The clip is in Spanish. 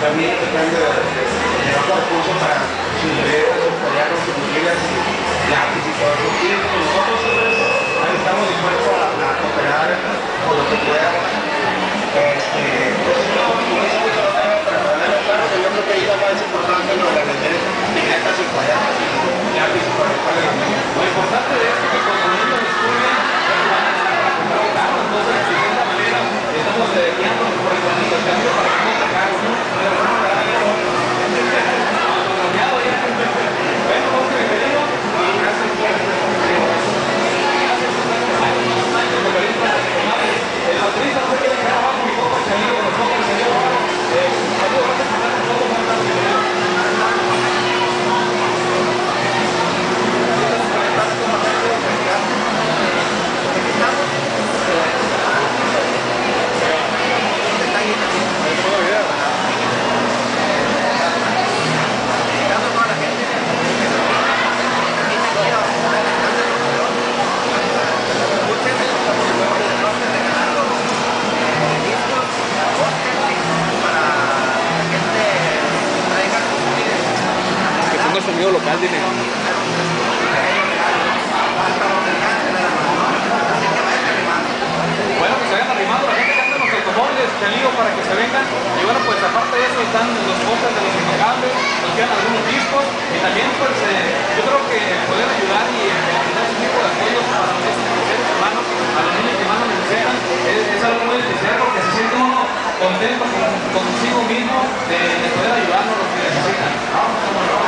también depende de los recursos para sus bebés, sus peleados, sus familias y lápiz y todo eso. Y nosotros siempre estamos dispuestos a cooperar con lo que podamos. Pues no hice mucho lo tengo, pero claro que yo creo que ahí lo más importante es lo de las directas y payadas, lápiz y para el cual lo importante de esto es que cuando los niños estudian, van a comprar un carro, entonces de esta manera estamos guiándonos por el camino para que no se carro, ¿no? Pero bueno, bienvenido y gracias por el baterista no se quiere quedar abajo, mi compa Chalío, con los compas Chalío, saludos, gracias por estar con nosotros, buenas tardes. Sonido local, dile. Bueno, que se vayan arrimando la gente que anda en los automóviles, Chalío, para que se vengan. Y bueno, pues aparte de eso están los postres de los intocables, nos quedan algunos discos y también pues yo creo que poder ayudar y tener ese tipo de apoyos para los seres humanos, a los niños que más lo necesitan, es algo muy especial porque se siente uno contento consigo mismo de poder ayudarnos a los que necesitan, ¿no?